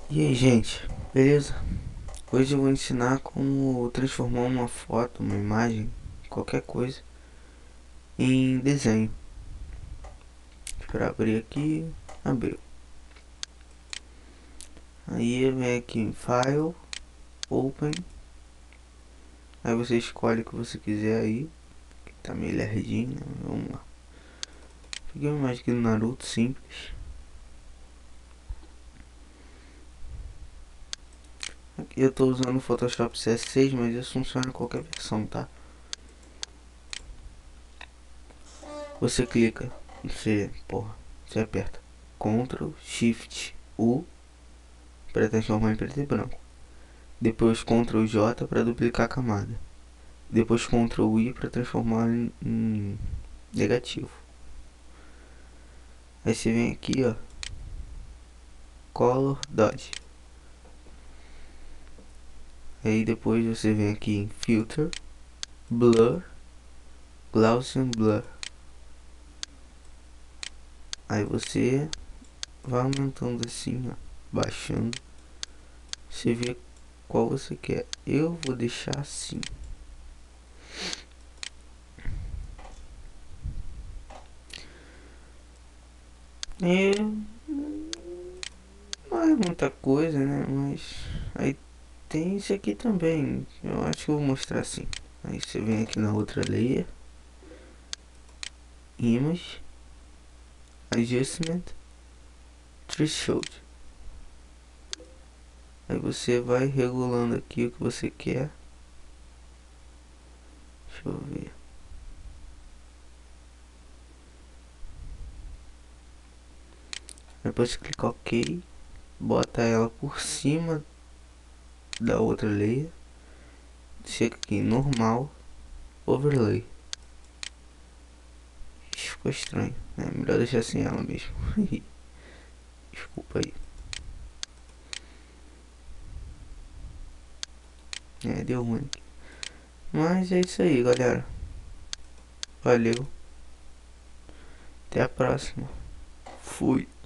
E aí, gente, beleza? Hoje eu vou ensinar como transformar uma foto, uma imagem, qualquer coisa, em desenho. Esperar abrir aqui, abriu. Aí vem aqui em File, Open. Aí você escolhe o que você quiser aí, que tá meio lerdinho, né? Vamos lá. Peguei uma imagem aqui do Naruto, simples. Aqui eu tô usando o Photoshop CS6, mas isso funciona em qualquer versão, tá? Você clica, você aperta Ctrl Shift U para transformar em preto e branco. Depois Ctrl J para duplicar a camada. Depois Ctrl I para transformar em negativo. Aí você vem aqui, ó, Color Dodge. Aí depois você vem aqui em Filter, Blur, Gaussian Blur. Aí você vai aumentando assim, ó, baixando. Você vê qual você quer. Eu vou deixar assim. E não é muita coisa, né? Mas aí tem isso aqui também. Eu acho que eu vou mostrar assim. Aí você vem aqui na outra layer, Image, Adjustment, Threshold. Aí você vai regulando aqui o que você quer. Deixa eu ver. Depois você clica OK, bota ela por cima da outra layer. Chega aqui em normal, overlay. Ficou estranho, é melhor deixar sem ela mesmo. Desculpa aí. Deu ruim. Mas é isso aí, galera. Valeu. Até a próxima. Fui.